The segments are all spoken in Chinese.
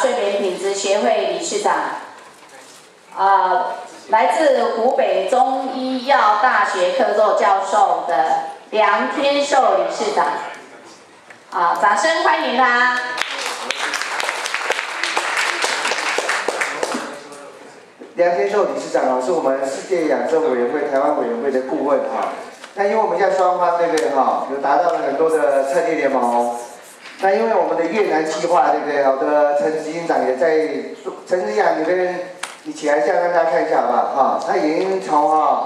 睡眠品质协会理事长，来自湖北中医药大学客座教授的梁天寿理事长，掌声欢迎他。 梁天寿理事长是我们世界养生委员会台湾委员会的顾问那因为我们现在双方对不对有达到了很多的策略联盟。那因为我们的越南计划对不对？我的陈执行长也在，陈执行长你你起来一下让大家看一下好不好？他已经从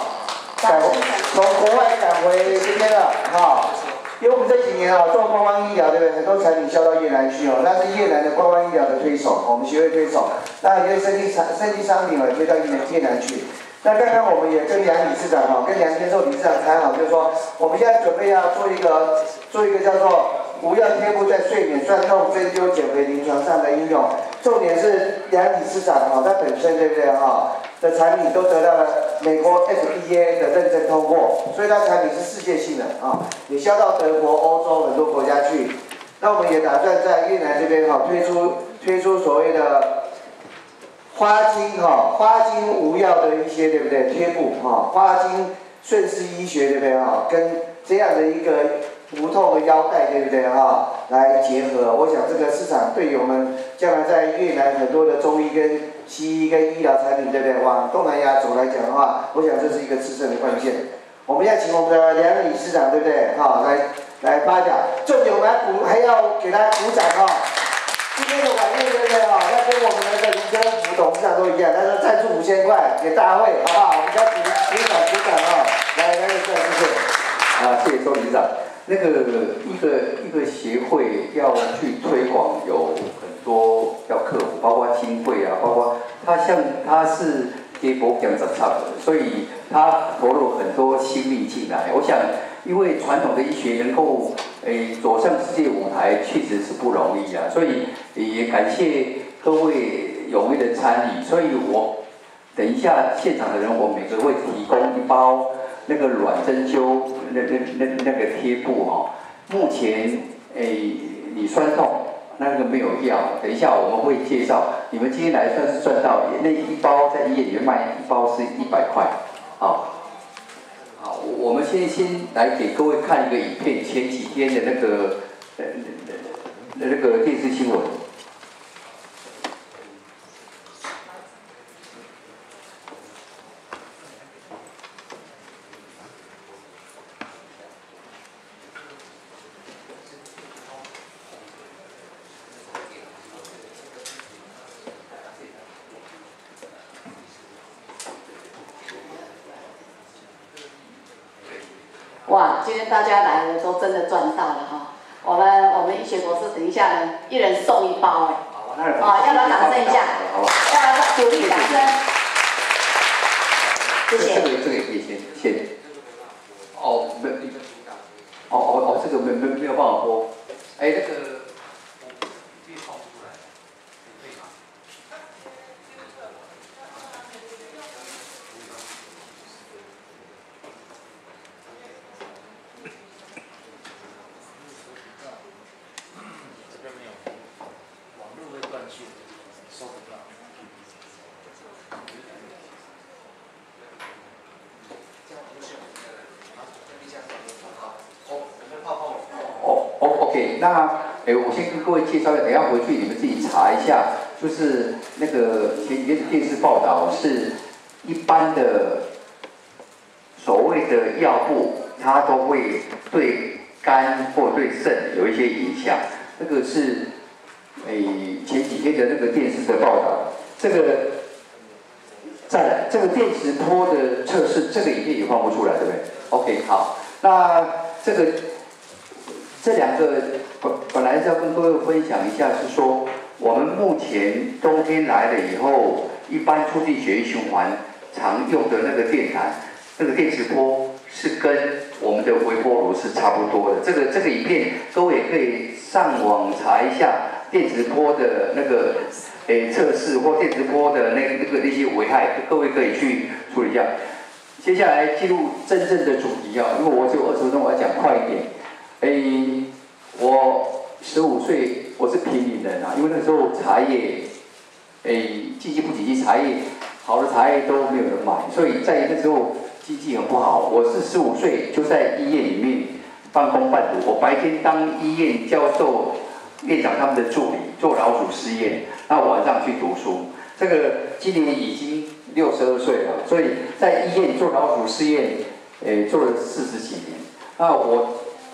国外赶回这边了因为我们这几年做观光医疗对不对？很多产品销到越南去那是越南的观光医疗的推手，我们协会推手。那有些生技商品推到越南去。那刚刚我们也跟梁理事长跟梁天寿理事长谈好，就是说我们现在准备要做一个叫做无药贴布在睡眠、酸痛、针灸、减肥临床上的应用。重点是梁理事长他本身对不对的产品都得到了美国 FDA 的认证通过，所以它产品是世界性的也销到德国、欧洲很多国家去。那我们也打算在越南这边推出所谓的花精无药的一些对不对贴布花精顺势医学对不对跟这样的一个无痛的腰带对不对来结合。我想这个市场对于我们将来在越南很多的中医跟西医跟医疗产品对不对往东南亚走来讲的话，我想这是一个制胜的关键。我们要请我们的梁理事长对不对来发表，重点我们还要给他鼓掌今天的晚宴对不对要跟我们的林家福董事长都一样，他说赞助5000块给大会好不好？我们要鼓掌来谢谢。 谢谢周理事长。那个一个协会要去推广，有很多要克服，包括经费包括他是给博讲者唱的，所以他投入很多心力进来。我想，因为传统的医学能够走上世界舞台，确实是不容易所以也感谢各位踊跃的参与。所以我等一下现场的人，我每个会提供一包那个软针灸那个贴布目前你酸痛那个没有药，等一下我们会介绍。你们今天来算是赚到，那一包在医院里面卖一包是100块。好，我们先来给各位看一个影片，前几天的那个电视新闻。 哇，今天大家来了都真的赚到了我们医学博士等一下呢，一人送一包要不要掌声一下？要不要鼓励掌声？谢谢。 这个也可以先。这个没有办法播。那个。那我先跟各位介绍一下，等一下回去你们自己查一下，就是那个前几天的电视报道是一般的所谓的药物，它都会对肝或对肾有一些影响。那个是前几天的那个电视的报道。再来这个电磁波的测试，这个影片也放不出来，对不对 ？OK， 好，那这两个本来是要跟各位分享一下，是说我们目前冬天来了以后，一般促进血液循环常用的那个电毯，那个电磁波是跟我们的微波炉是差不多的。这个影片各位也可以上网查一下电磁波的那个测试或电磁波的那些危害，各位可以去处理一下。接下来进入真正的主题因为我只有20分钟，我要讲快一点。我15岁，我是平林人因为那时候茶叶经济不景气，茶叶好的茶叶都没有人买，所以在那时候经济很不好。我是15岁就在医院里面半工半读，我白天当医院教授院长他们的助理，做老鼠试验，那晚上去读书。这个今年已经62岁了，所以在医院做老鼠试验，做了40几年。那我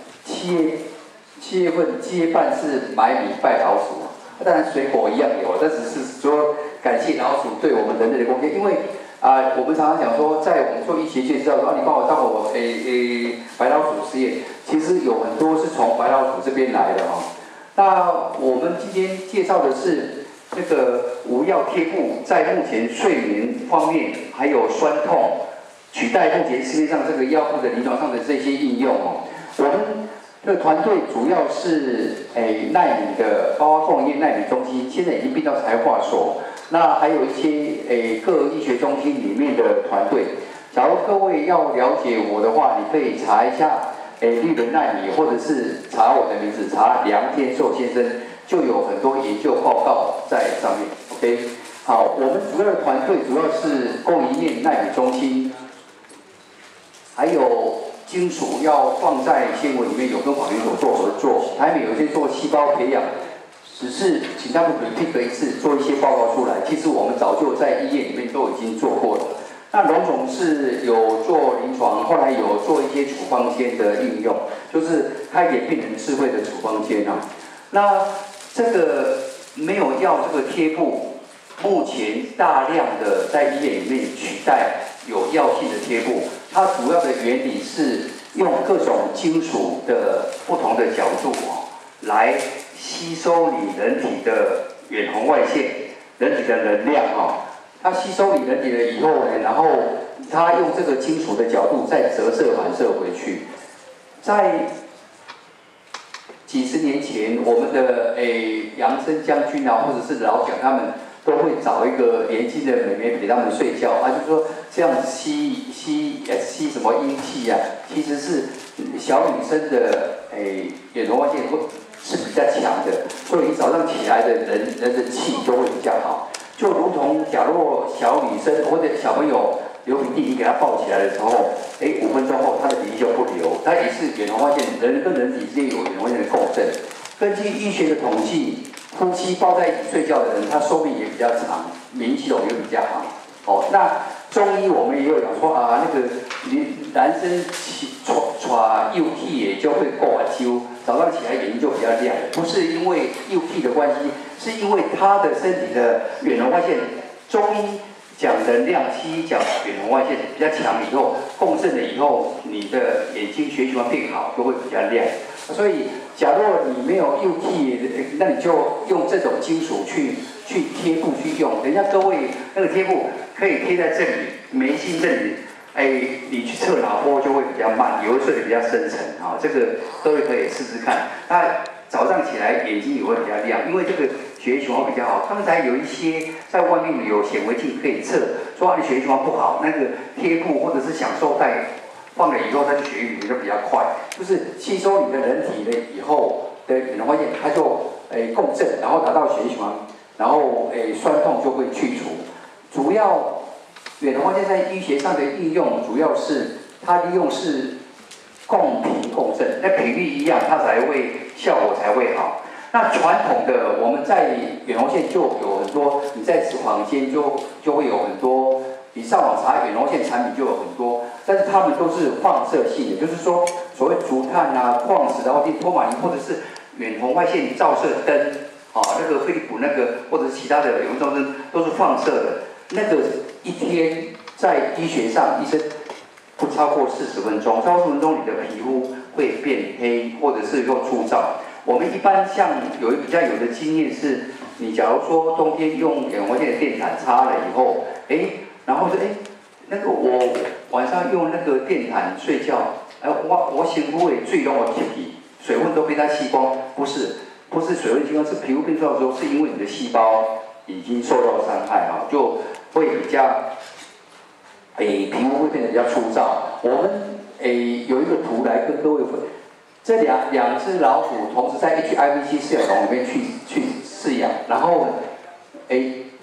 7月份7月半是买米拜老鼠，当然水果一样有，但只是说感谢老鼠对我们人类的贡献，因为我们常常讲说，在我们做医学界知道说，你帮我当我白老鼠试验，其实有很多是从白老鼠这边来的哈。那我们今天介绍的是这个无药贴布，在目前睡眠方面还有酸痛，取代目前市面上这个药物的临床上的这些应用哦。我们这个团队主要是奈米的，包括工业奈米中心，现在已经并到材化所。那还有一些各医学中心里面的团队。假如各位要了解我的话，你可以查一下绿人奈米，或者是查我的名字，查梁天寿先生，就有很多研究报告在上面。OK， 好，我们主要的团队主要是供应链奈米中心，还有金属要放在纤维里面，有跟法律所做合作。台美有些做细胞培养，只是请他们repeat一次，做一些报告出来。其实我们早就在医院里面都已经做过了。那龙总是有做临床，后来有做一些处方间的应用，就是开给病人智慧的处方间啊。那这个没有药这个贴布，目前大量的在医院里面取代有药性的贴布，它主要的原理是用各种金属的不同的角度来吸收你人体的远红外线，人体的能量它吸收你人体了以后呢，然后它用这个金属的角度再折射反射回去。在几十年前，我们的杨森将军啊，或者是老蒋他们都会找一个年轻的美眉陪他们睡觉就说这样吸什么阴气啊，其实是小女生的远红外线是比较强的，所以你早上起来的人的气就会比较好。就如同假若小女生或者小朋友流鼻涕，你给他抱起来的时候，5分钟后他的鼻涕就不流，它也是远红外线，人跟人体之间有远红外线的共振。根据医学的统计，夫妻抱在一起睡觉的人，他寿命也比较长，免疫系统也比较好。那中医我们也有讲说那个男生幼气也就会过晚秋，早上起来眼睛就比较亮，不是因为幼气的关系，是因为他的身体的远红外线，中医讲能量，西医讲远红外线比较强以后，共振了以后，你的眼睛血液循环变好，就会比较亮。所以，假若你没有幼气，那你就用这种金属去贴布去用。等一下各位那个贴布可以贴在这里，眉心这里。你去测脑波就会比较慢，也会睡得比较深沉这个各位可以试试看。那早上起来眼睛也会比较亮，因为这个血液循环比较好。刚才有一些在外面有显微镜可以测，说你血液循环不好，那个贴布或者是享受带放了以后，它的血液循环就比较快，就是吸收你的人体的以后的远红外线，它就共振，然后达到血液循环，然后酸痛就会去除。主要远红外线在医学上的应用，主要是它利用是共频共振，那频率一样，它才会效果才会好。那传统的我们在远红线就有很多，你在坊间就会有很多，你上网查远红线产品就有很多，但是它们都是放射性的，就是说所谓竹炭矿石托马林或者是远红外线照射灯那个飞利浦那个或者是其他的远红照灯都是放射的，那个一天在医学上医生不超过40分钟，超过40分钟你的皮肤会变黑或者是又粗糙。我们一般像比较有的经验是，你假如说冬天用远红外线的电毯插了以后，然后那个我晚上用那个电毯睡觉，我皮肤会最让我起水分都被它吸光，不是水分吸光，是皮肤变糙的时候，是因为你的细胞已经受到伤害就会比较皮肤会变得比较粗糙。我们有一个图来跟各位分。这两只老虎同时在 HIVC 饲养笼里面去饲养，然后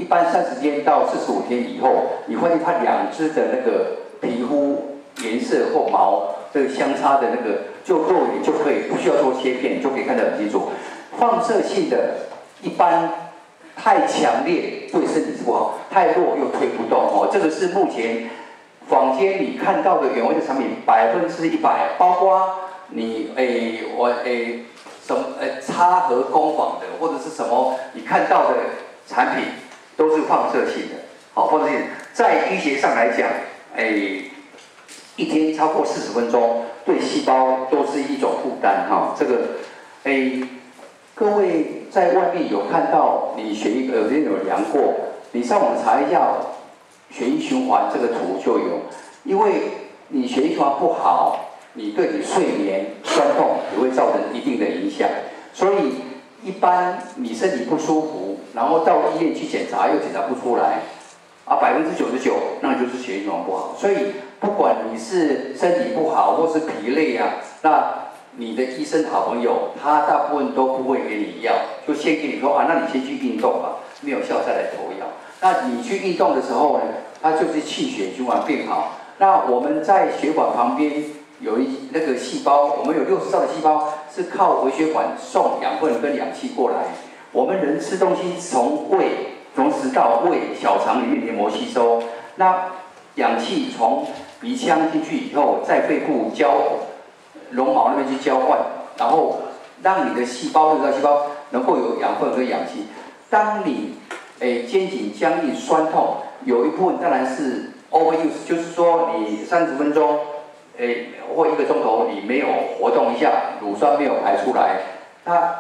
一般30天到45天以后，你发现它两只的那个皮肤颜色或毛这个相差的那个，就肉眼就可以不需要做切片，就可以看得很清楚。放射性的，一般太强烈对身体是不好，太弱又推不动哦。这个是目前坊间你看到的原味的产品100%，包括你什么插合工坊的或者是什么你看到的产品都是放射性的。好，放射性在医学上来讲，一天超过40分钟对细胞都是一种负担哈。这个各位在外面有看到你血液有些有量过，你上网查一下血液循环这个图就有，因为你血液循环不好，你对你睡眠酸痛也会造成一定的影响，所以一般你身体不舒服，然后到医院去检查又检查不出来，99%那就是血液循环不好。所以不管你是身体不好或是疲累啊，那你的医生好朋友他大部分都不会给你药，就先给你说啊，那你先去运动吧，没有效再来投药。那你去运动的时候呢，它就是气血循环变好。那我们在血管旁边有那个细胞，我们有60兆的细胞是靠微血管送养分跟氧气过来。我们人吃东西从食道、胃、小肠里面黏膜吸收，那氧气从鼻腔进去以后，在肺部绒毛那边去交换，然后让你的细胞能够有养分跟氧气。当你肩颈僵硬、酸痛，有一部分当然是 overuse， 就是说你30分钟，或1个钟头你没有活动一下，乳酸没有排出来，它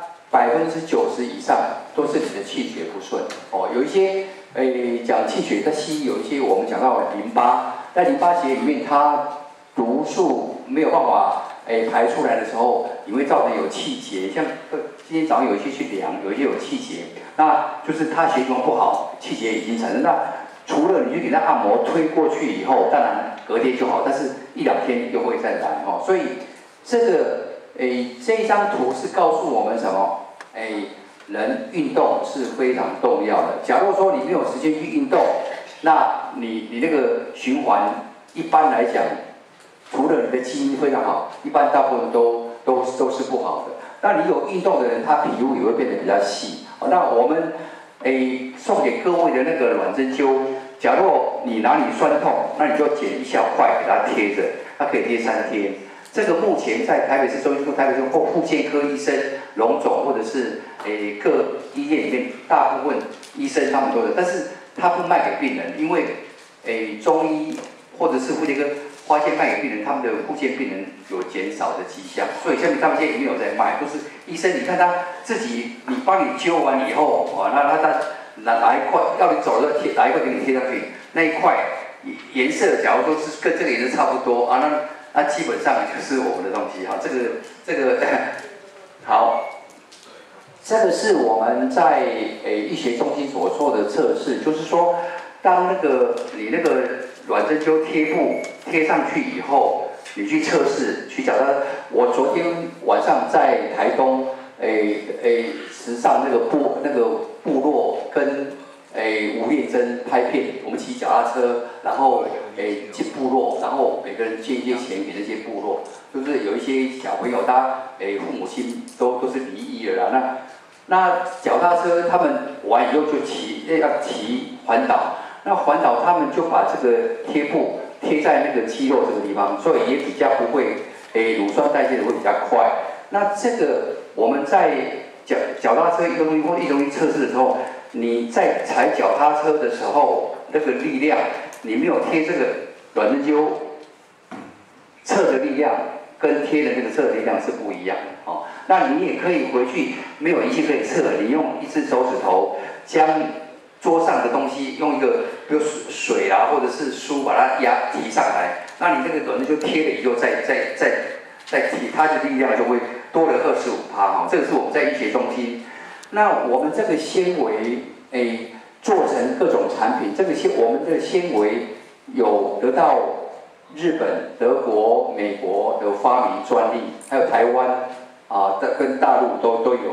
90%以上都是你的气血不顺哦。有一些讲气血在西医有一些我们讲到淋巴，在淋巴结里面它毒素没有办法排出来的时候，你会造成有气结，像今天早上有一些去量，有一些有气结，那就是它血循环不好，气结已经产生。那除了你去给它按摩推过去以后，当然隔天就好，但是1、2天又会再来哦。所以这个这一张图是告诉我们什么？人运动是非常重要的。假如说你没有时间去运动，那你那个循环一般来讲，除了你的基因非常好，一般大部分都是不好的。那你有运动的人，他皮肤也会变得比较细。那我们送给各位的那个软针灸，假如你哪里酸痛，那你就剪一小块给它贴着，它可以贴3天。这个目前在台北市中心部、台北市或复健科医生、荣总或者是各医院里面，大部分医生他们都有，但是他不卖给病人，因为中医或者是复健科发现卖给病人，他们的复健病人有减少的迹象，所以下面他们现在也没有在卖，都是医生，你看他自己，你帮你灸完以后，那他拿一块要你走的贴，拿一块给你贴上去，那一块颜色假如说是跟这个颜色差不多啊，那基本上就是我们的东西哈，这个好，这个是我们在医学中心所做的测试，就是说，当你那个软针灸贴布贴上去以后，你去测试去找他。我昨天晚上在台东时尚那个部落跟吴烈珍拍片，我们骑脚踏车，然后进部落，然后每个人捐一些钱给那些部落，就是有一些小朋友他父母亲都是离异了啦，那脚踏车他们完以后就要骑环岛，那环岛他们就把这个贴布贴在那个肌肉这个地方，所以也比较不会乳酸代谢的会比较快。那这个我们在脚踏车1公斤或1公斤测试的时候，你在踩脚踏车的时候，那个力量，你没有贴这个软针灸测的力量，跟贴的那个测的力量是不一样的哦。那你也可以回去，没有仪器可以测，你用一只手指头将桌上的东西用一个，比如水啊，或者是书把它提上来，那你这个软针灸贴了以后再提，它的力量就会多了25%哈。这个是我们在医学中心。那我们这个纤维做成各种产品，我们的纤维有得到日本、德国、美国的发明专利，还有台湾跟大陆都有。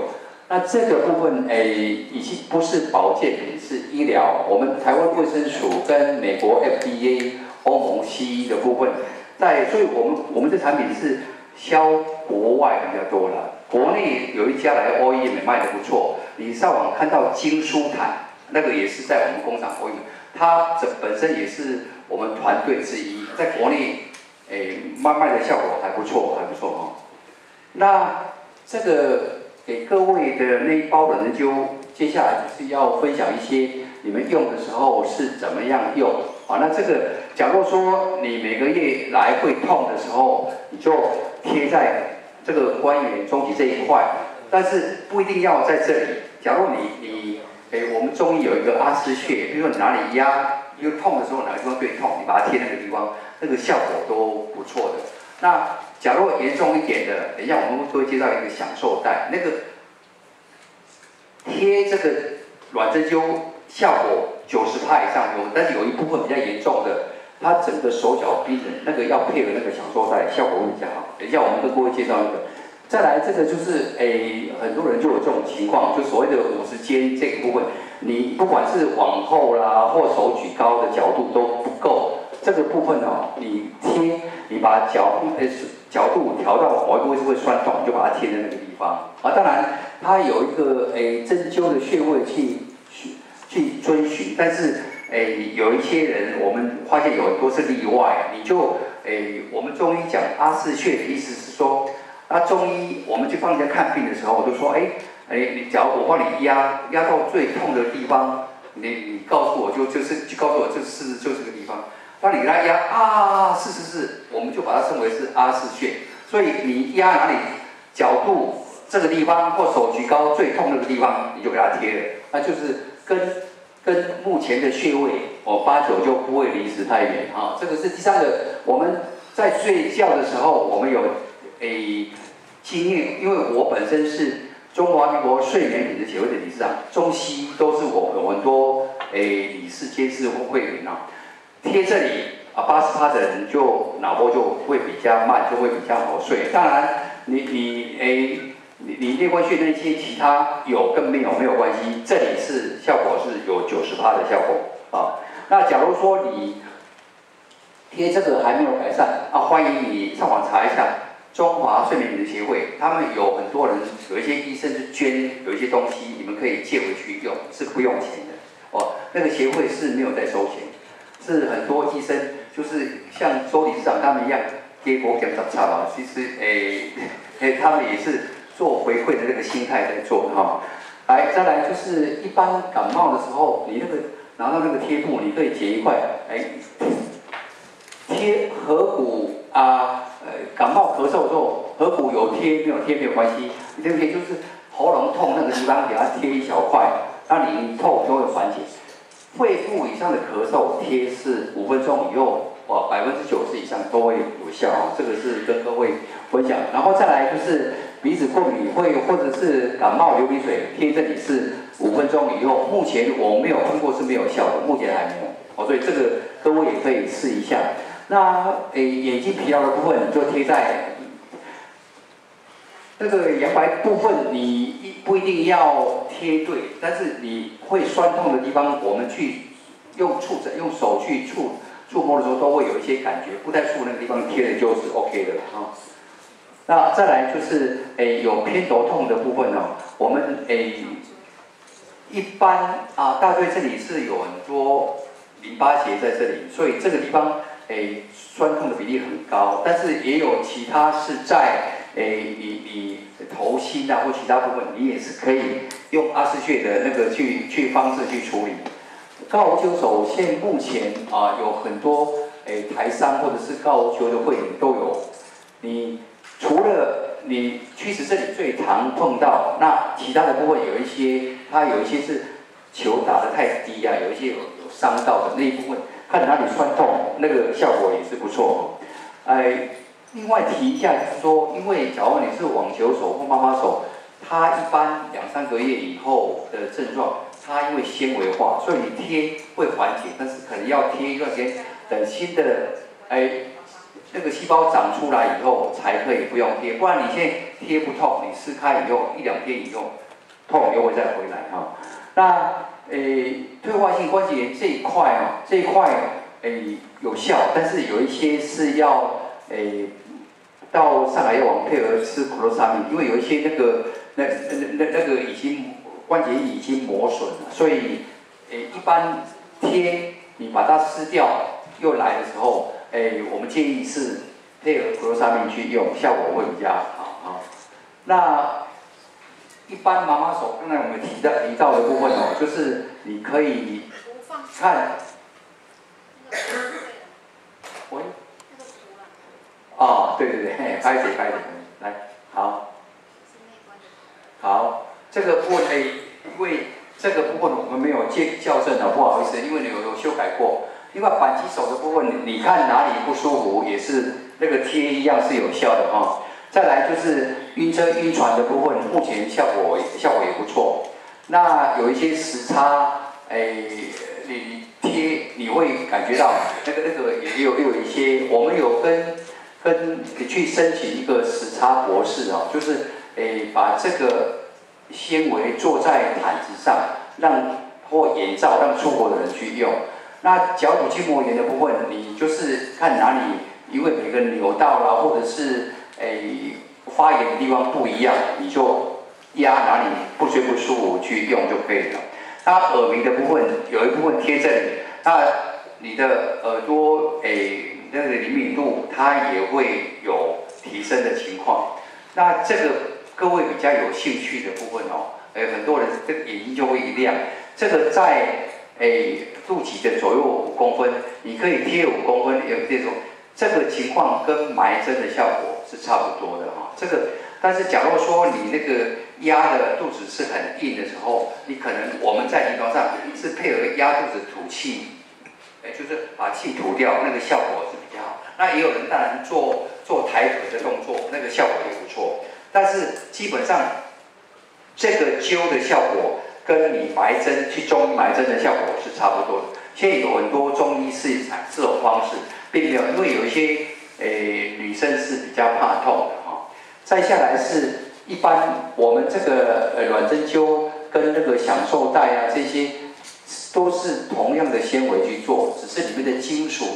那这个部分已经不是保健品，是医疗。我们台湾卫生署跟美国 FDA、欧盟西医的部分，所以我们这产品是销国外比较多了。国内有一家来 OEM 也卖得不错，你上网看到金舒坦，那个也是在我们工厂 OEM， 它本身也是我们团队之一，在国内卖的效果还不错，哈。那这个给各位的那一包的研究，接下来就是要分享一些你们用的时候是怎么样用啊？那这个，假如说你每个月来会痛的时候，你就贴在这个关元中极这一块，但是不一定要在这里。假如我们中医有一个阿是穴，比如说你哪里压，因为痛的时候哪个地方最痛，你把它贴那个地方，那个效果都不错的。那假如严重一点的，等一下我们会介绍一个享受带，那个贴这个软针灸效果90%以上有，但是有一部分比较严重的，它整个手脚冰冷，那个要配合那个享受带，效果会比较好。等一下我们跟各位介绍一个。再来这个就是很多人就有这种情况，就所谓的50肩这个部分，你不管是往后啦或手举高的角度都不够，这个部分哦，你把角度调到某一个位置会酸痛，你就把它贴在那个地方啊。当然它有一个针灸的穴位去遵循，但是有一些人我们发现有很多是例外，你就我们中医讲阿是穴的意思是说。那中医，我们去帮人家看病的时候，我就说，你假如我帮你压到最痛的地方，你告诉我就告诉我就这个地方，当你给他压是，我们就把它称为是阿是穴。所以你压哪里角度这个地方或手举高最痛那个地方，你就给它贴了，那就是跟目前的穴位，我8-9就不会离时太远啊。这个是第三个，我们在睡觉的时候，我们有。经验，因为我本身是中华民国睡眠品质协会的理事长，中西医都是我有很多理事、监事或会员啊。贴这里80%的人就脑波就会比较慢，就会比较好睡。当然，你内关穴那些其他有跟没有关系，这里是效果是有90%的效果啊。那假如说你贴这个还没有改善欢迎你上网查一下。中华睡眠品质协会，他们有很多人，有一些医生是捐有一些东西，你们可以借回去用，是不用钱的那个协会是没有在收钱，是很多医生就是像周理事长他们一样，给我讲差吧，其实他们也是做回馈的那个心态在做哈。来，再来就是一般感冒的时候，你拿到那个贴布，你可以截一块，贴合谷感冒咳嗽的时候，合谷有贴没有贴没有关系，你对不对？就是喉咙痛那个地方给它贴一小块，那你痛就会缓解。肺部以上的咳嗽贴是5分钟以后，90%以上都会有效这个是跟各位分享。然后再来就是鼻子过敏或者是感冒流鼻水，贴这里是5分钟以后，目前我没有听过是没有效的，目前还没有所以这个各位也可以试一下。那眼睛疲劳的部分，你就贴在那个阳白部分，你不一定要贴对，但是你会酸痛的地方，我们去用手去触摸的时候，都会有一些感觉。不在触那个地方贴的就是 OK 的那再来就是有偏头痛的部分我们一般大腿这里是有很多淋巴结在这里，所以这个地方。酸痛的比例很高，但是也有其他是在你头心或其他部分，你也是可以用阿是穴的那个方式去处理。高尔夫球现目前有很多台商或者是高尔夫球的会员都有。你除了你屈指这里最常碰到，那其他的部分有一些是球打得太低有一些有伤到的那一部分。看哪里酸痛，那个效果也是不错另外提一下就是说，因为假如你是网球手或妈妈手，它一般2-3个月以后的症状，它因为纤维化，所以你贴会缓解，但是可能要贴一段时间，等新的那个细胞长出来以后才可以不用贴，不然你现在贴不痛，你撕开以后1-2天以后， 痛又会再回来哈。那退化性关节炎这一块有效，但是有一些是要到上海药王配合吃克罗沙米，因为有一些那个已经关节液已经磨损了，所以一般贴你把它撕掉又来的时候，我们建议是配合克罗沙米去用，效果会比较好。那一般妈妈手，刚才我们提到的部分哦，就是你可以看，喂，哦，对，开始，来，好，这个部分因为这个部分我们没有校正的，不好意思，因为你有修改过。另外扳机手的部分，你看哪里不舒服，也是那个贴一样是有效的哈。再来就是晕车晕船的部分，目前效果也不错。那有一些时差，你贴你会感觉到那个也有一些，我们有跟你去申请一个时差博士哦，就是把这个纤维做在毯子上，或眼罩让出国的人去用。那脚底筋膜炎的部分，你就是看哪里，因为每个扭到啦，或者是发炎的地方不一样，你就压哪里不舒服去用就可以了。那耳鸣的部分有一部分贴这里，那你的耳朵那个灵敏度它也会有提升的情况。那这个各位比较有兴趣的部分哦，很多人这个眼睛就会一亮。这个在肚脐的左右5公分，你可以贴5公分，有这种。这个情况跟埋针的效果是差不多的哈。这个，但是假如说你那个压的肚子是很硬的时候，你可能我们在临床上是配合压肚子吐气，就是把气吐掉，那个效果是比较好。那也有人当然做抬腿的动作，那个效果也不错。但是基本上这个灸的效果跟你埋针去中医埋针的效果是差不多的。现在有很多中医是采这种方式。并没有，因为有一些女生是比较怕痛的哈。再下来是一般我们这个软针灸跟那个享受带啊，这些都是同样的纤维去做，只是里面的金属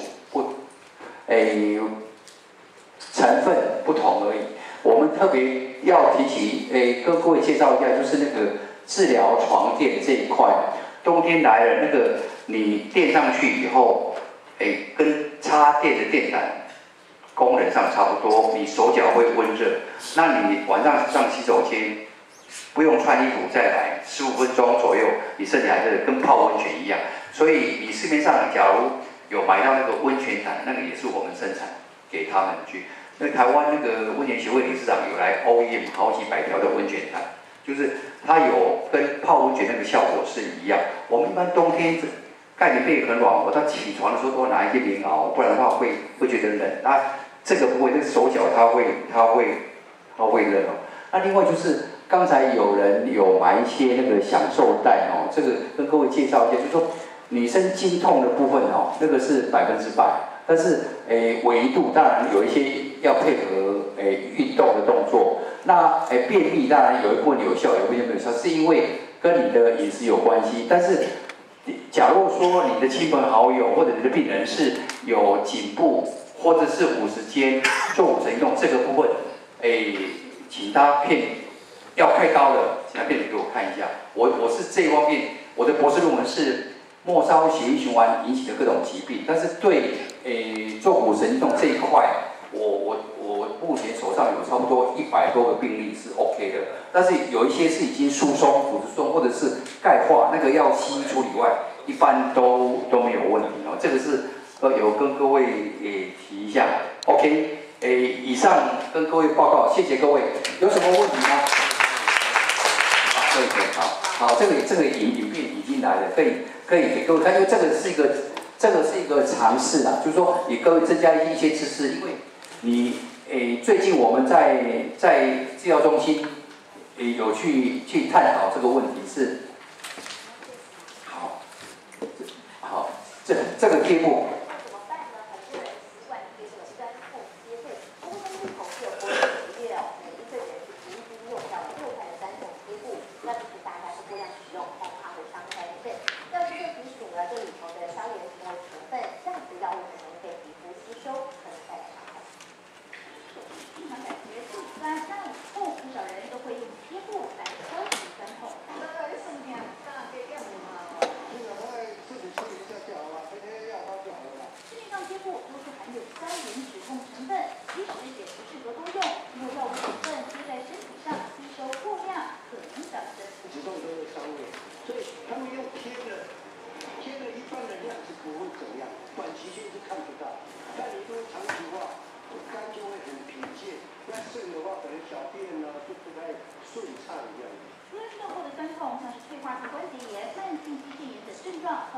成分不同而已。我们特别要提起跟各位介绍一下，就是那个治疗床垫这一块，冬天来了，那个你垫上去以后。跟插电的电毯功能上差不多，你手脚会温热。那你晚上上洗手间，不用穿衣服再来，15分钟左右，你身体还是跟泡温泉一样。所以你市面上假如有买到那个温泉毯，那个也是我们生产给他们去。那台湾那个温泉协会理事长有来 OEM 好几百条的温泉毯，就是它有跟泡温泉那个效果是一样。我们一般冬天盖棉被很暖和，他起床的时候都会拿一些棉袄，不然的话会觉得冷。那这个不会，这个手脚它会冷哦。那另外就是刚才有人有买一些那个享受带哦，这个跟各位介绍一下，就是说女生经痛的部分哦，那个是100%，但是纬度当然有一些要配合运动的动作。那便秘当然有一部分有效，有一部分没有效，是因为跟你的饮食有关系，但是。假如说你的亲朋好友或者你的病人是有颈部或者是50肩做骨神运动这个部分，请他要开刀的，请他片子给我看一下。我是这方面，我的博士论文是末梢血液循环引起的各种疾病，但是对做骨神运动这一块，我目前手上有差不多100多个病例是 OK 的，但是有一些是已经疏松、骨质疏松或者是钙化，那个要西医处理外，一般都没有问题哦。这个是有跟各位提一下 ，OK， 以上跟各位报告，谢谢各位，有什么问题吗？好，这个影片已经来了，可以给各位看，因为这个是一个尝试啊，就是说给各位增加一些知识，因为你最近我们在治疗中心有去探讨这个问题是，好，这个贴布。那就是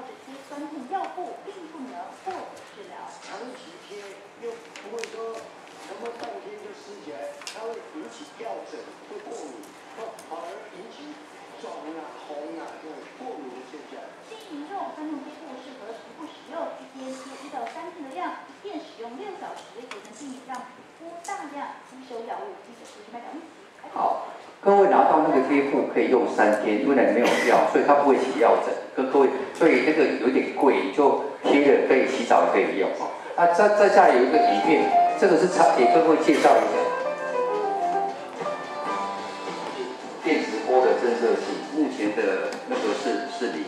这些酸痛药物并不能获得治疗。 长期贴又不会说什么半天就湿起来，它会引起掉疹，会过敏，反而引起肿啊、红啊这种过敏的现象。 建议民众酸痛贴布适合局部使用，一天贴1到3片的量，一天使用6小时，也能避免让皮肤大量吸收药物。记者是麦小玉。 好，各位拿到那个贴布可以用3天，因为里面有药，所以它不会起药疹。跟各位，所以那个有点贵，就贴了可以洗澡也可以用哦。那再下来有一个影片，这个是给各位介绍一下电磁波的侦测器，目前的那个是0，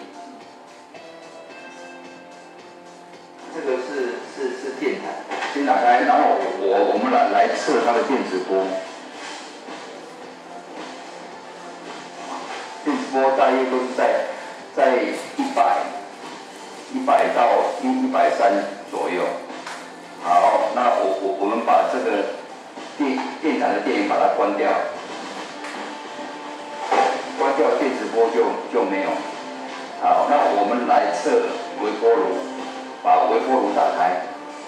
这个是电台，先打开，然后我们来测它的电磁波。电磁波大约都是在100到130左右。好，那我们把这个电毯的电源把它关掉，关掉电磁波就没有。好，那我们来测微波炉，把微波炉打开。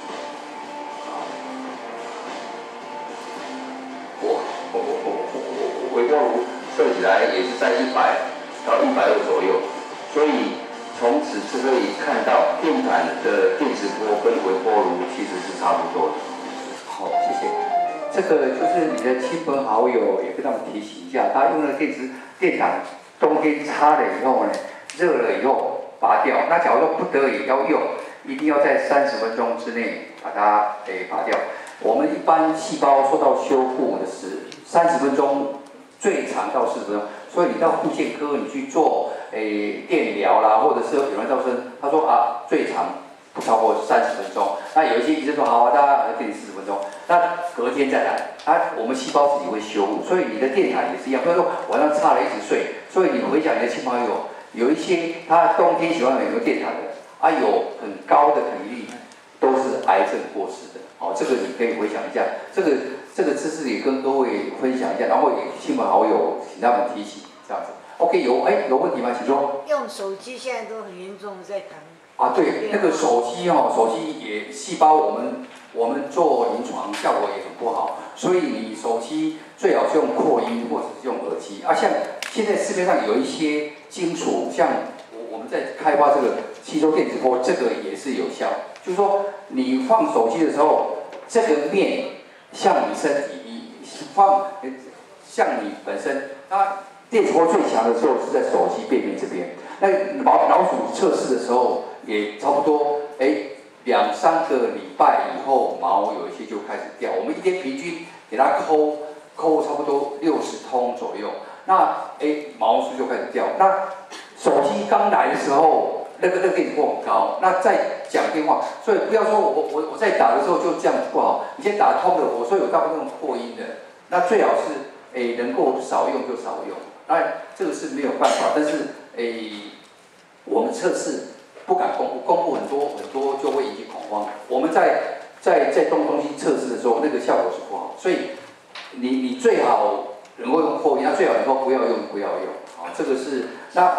微波炉测起来也是在100到120左右，所以从此是可以看到电毯的电磁波跟微波炉其实是差不多的。好，谢谢。这个就是你的亲朋好友也跟他们提醒一下，他用了电毯，冬天插了以后呢，热了以后拔掉。那假如说不得已要用，一定要在30分钟之内把它拔掉。我们一般细胞受到修复的是30分钟。最长到40分钟，所以你到复健科你去做电疗啦，或者是有人造声，他说啊最长不超过30分钟。那有一些医生说好啊，大家给你40分钟，那隔天再来，我们细胞自己会修复，所以你的电毯也是一样。比如说晚上插了一直睡，所以你回想你的亲朋友，有一些他冬天喜欢有电毯的，有很高的比例都是癌症过世的。好，这个你可以回想一下，这个知识也跟各位分享一下，然后也亲朋好友请他们提醒，这样子。OK， 有问题吗？请说。 用手机现在都很严重，在谈。 啊，对，那个手机也细胞我们做临床效果也很不好，所以你手机最好是用扩音或者是用耳机。像现在市面上有一些金属，像我们在开发这个吸收电磁波，这个也是有效。就是说，你放手机的时候，这个面向你身体，像你本身，它电磁波最强的时候是在手机背面这边。那老鼠测试的时候也差不多，2-3个礼拜以后毛有一些就开始掉。我们一天平均给它抠差不多60通左右，那毛数就开始掉。那手机刚来的时候。那个电磁波很高，那再讲电话，所以不要说我在打的时候就这样不好，你先打通的，所以我大部分用扩音的，那最好是能够少用就少用，那这个是没有办法，但是我们测试不敢公布很多就会引起恐慌，我们在动东西测试的时候，那个效果是不好，所以你最好能够用扩音，那最好能够不要用，好，这个是那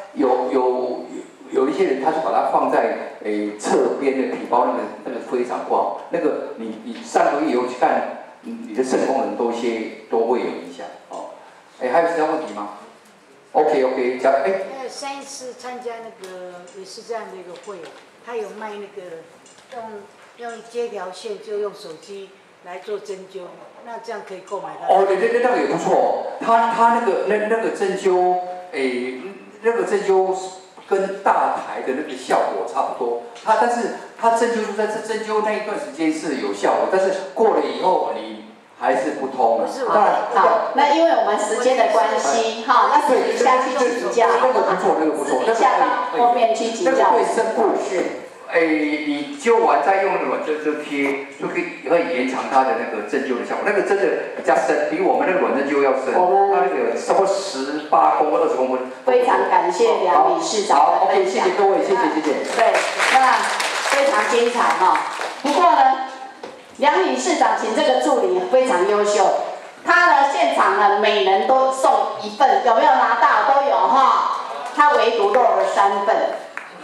有一些人他是把它放在侧边的皮包，那个非常不好。那个你3个月以后去看，你的肾功能都会有影响哦。还有其他问题吗 ？OK， 讲上一次参加那个也是这样的一个会，他有卖那个用接条线就用手机来做针灸，那这样可以购买到。 对，那个也不错。他那个针灸，那个针灸。跟大台的那个效果差不多，但是它针灸就在针灸那一段时间是有效果，但是过了以后你还是不通了。 好，那因为我们时间的关系，那私底下去请教。 那个不错， 私底下到后面去请教。 那个对深部你灸完再用那个软针贴，就可以延长它的那个针灸的效果。那个真的比较深，比我们那个软针灸要深。它那个差不多18公分、20公分。 非常感谢梁理事长的分享。 谢谢各位，谢谢。 对，那非常精彩不过呢，梁理事长请这个助理非常优秀，他呢现场呢每人都送1份，有没有拿到？都有他唯独漏了3份。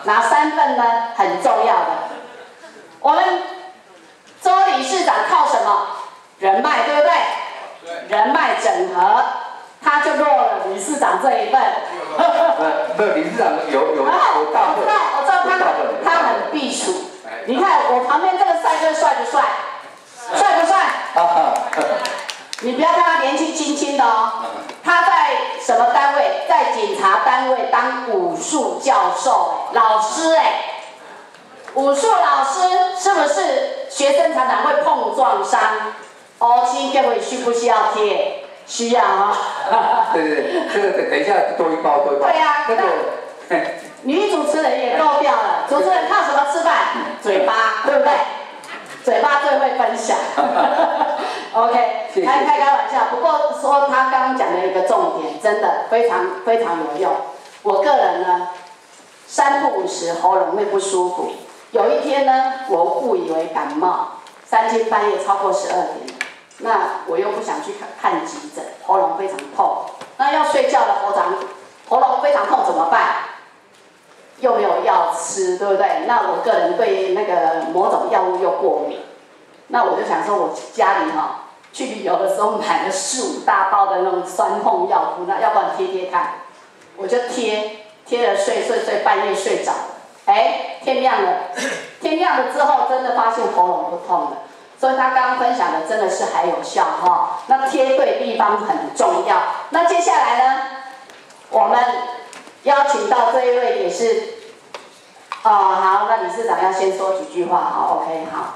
哪3份呢？很重要的。我们周理事长靠什么？人脉，对不对？人脉整合，他就落了理事长这一份。 那理事长有大份， 我知道他很避暑。你看我旁边这个帅哥帅不帅？帅不帅？你不要看他年纪轻轻的哦，他在什么单位？在警察单位当武术教授，老师哎。武术老师是不是学生常常会碰撞伤？青各位需不需要贴？需要啊。 对，这个等一下多一包。 对呀，那女主持人也漏掉了。主持人靠什么吃饭？嘴巴，对不对？嘴巴最会分享。OK， 开玩笑。不过说他刚刚讲的一个重点，真的非常有用。我个人呢，3不5时喉咙会不舒服。有一天呢，我误以为感冒，3更半夜超过12点，那我又不想去看急诊，喉咙非常痛。那要睡觉的喉咙非常痛怎么办？又没有药吃，对不对？那我个人对那个某种药物又过敏，那我就想说，我家里去旅游的时候买了4、5大包的那种酸痛药敷，那要不然贴看，我就贴了睡，半夜睡着了。天亮了之后，真的发现喉咙不痛了。所以他刚刚分享的真的是还有效哈。那贴对地方很重要。那接下来呢，我们邀请到这一位也是，好，那理事长要先说几句话，好 ，OK， 好。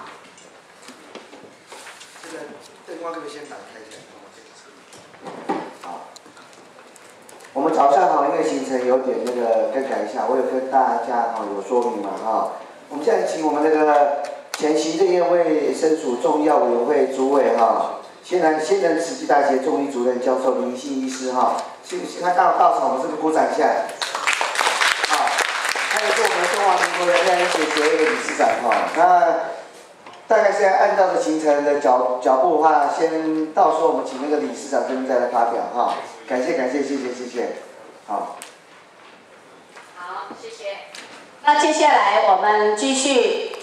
这个灯光可不可以先打开一下？好。我们早上因为行程有点更改一下，我有跟大家有说明嘛我们现在请我们前行政院卫生署中医药委员会主委先仁慈济大学中医主任教授林信医师请他到场，我们是不是鼓掌一下？他也是我们中华民国人类医学协会的理事长那大概现在按照的行程的脚步的话，先到时候我们请理事长这边再来发表感谢，谢谢，好， 谢谢。那接下来我们继续